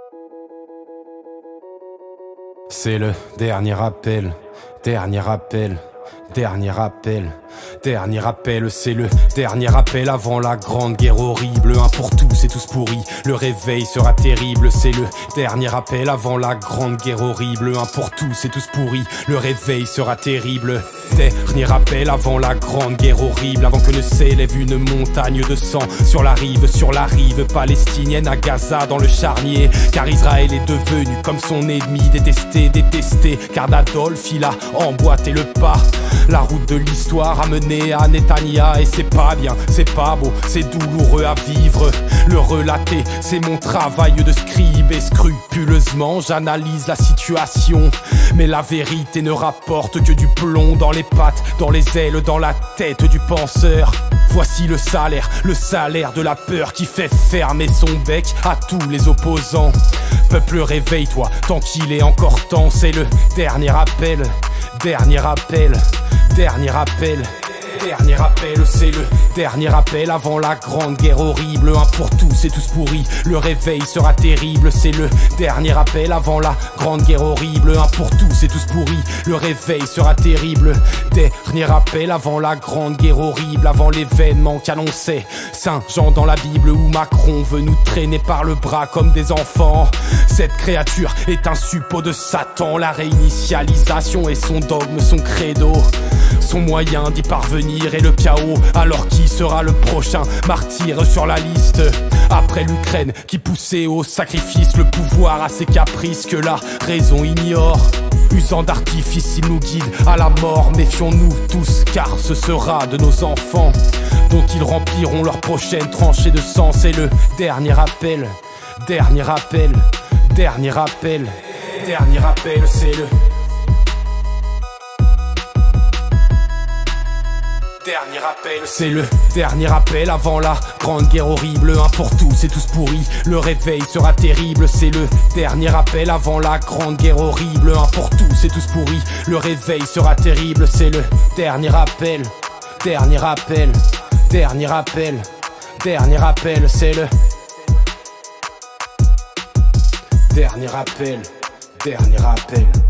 C'est le dernier appel, dernier appel, dernier appel. Dernier appel, c'est le dernier appel avant la grande guerre horrible. Un pour tous et tous pourris, le réveil sera terrible. C'est le dernier appel avant la grande guerre horrible. Un pour tous et tous pourris, le réveil sera terrible. Dernier appel avant la grande guerre horrible, avant que ne s'élève une montagne de sang sur la rive palestinienne à Gaza dans le charnier. Car Israël est devenu comme son ennemi, détesté, car d'Adolphe il a emboîté le pas. La route de l'histoire a mené à Netanya et c'est pas bien, c'est pas beau, c'est douloureux à vivre. Le relater, c'est mon travail de scribe et scrupuleusement j'analyse la situation. Mais la vérité ne rapporte que du plomb dans les pattes, dans les ailes, dans la tête du penseur. Voici le salaire de la peur qui fait fermer son bec à tous les opposants. Peuple, réveille-toi, tant qu'il est encore temps, c'est le dernier appel, dernier appel, dernier appel. Dernier appel, c'est le dernier appel avant la grande guerre horrible. Un pour tous et tous pourris, le réveil sera terrible. C'est le dernier appel avant la grande guerre horrible. Un pour tous et tous pourris, le réveil sera terrible. Dernier appel avant la grande guerre horrible, avant l'événement qu'annonçait Saint Jean dans la Bible, où Macron veut nous traîner par le bras comme des enfants. Cette créature est un suppôt de Satan, la réinitialisation est son dogme, son credo. Son moyen d'y parvenir est le chaos. Alors qui sera le prochain martyr sur la liste? Après l'Ukraine qui poussait au sacrifice, le pouvoir à ses caprices que la raison ignore. Usant d'artifice, il nous guide à la mort. Méfions-nous tous, car ce sera de nos enfants dont ils rempliront leur prochaine tranchée de sang. C'est le dernier appel, dernier appel, dernier appel, dernier appel, c'est le dernier appel, c'est le dernier appel avant la grande guerre horrible. Un pour tous et tous pourris, le réveil sera terrible. C'est le dernier appel avant la grande guerre horrible. Un pour tous et tous pourris, le réveil sera terrible. C'est le dernier appel, dernier appel, dernier appel, dernier appel, c'est le dernier appel, dernier appel.